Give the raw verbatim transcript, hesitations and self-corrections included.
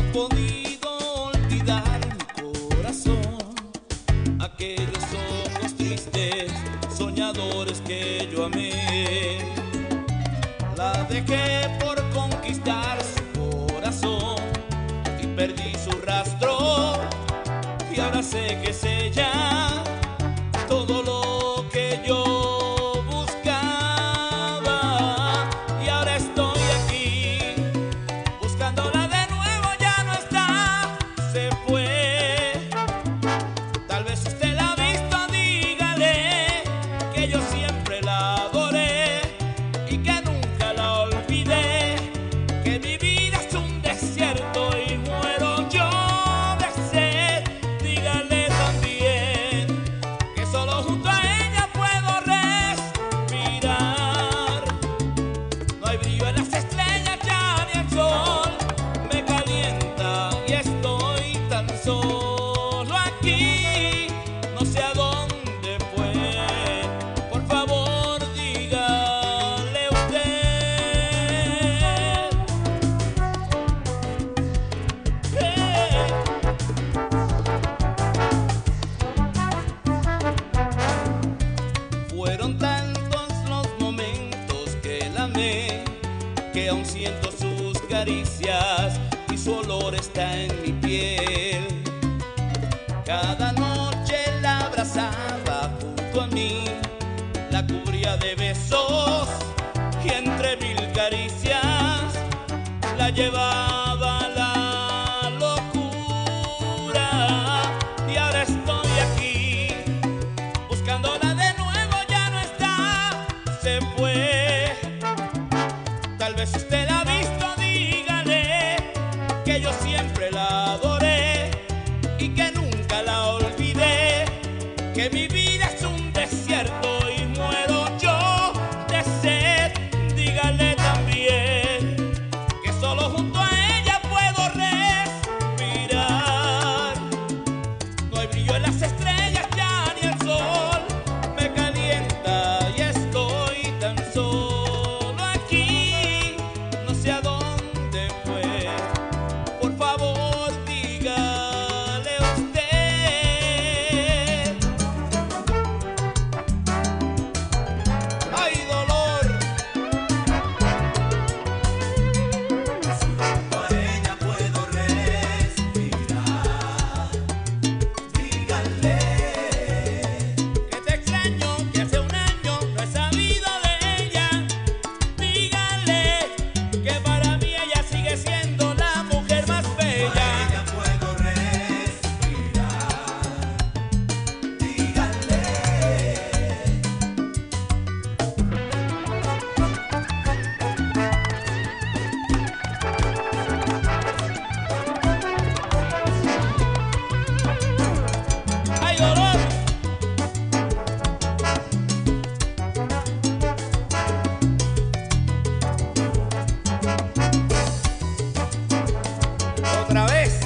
podido olvidar mi corazón, aquellos ojos tristes, soñadores que yo amé. La dejé por conquistar su corazón y perdí su rastro, y ahora sé que es ella todo lo que yo que aún siento sus caricias y su olor está en mi piel. Cada noche la abrazaba junto a mí, la cubría de besos y entre mil caricias la llevaba a la locura. Y ahora estoy aquí buscándola de nuevo, ya no está, se fue. Tal vez usted la ha visto, dígale que yo siempre la adoré y que nunca la olvidé, que mi vida es un desierto y muero yo de sed. Dígale también que solo junto a ella puedo respirar. No hay brillo en las estrellas ya ni el sol me calienta y estoy tan solo. Otra vez.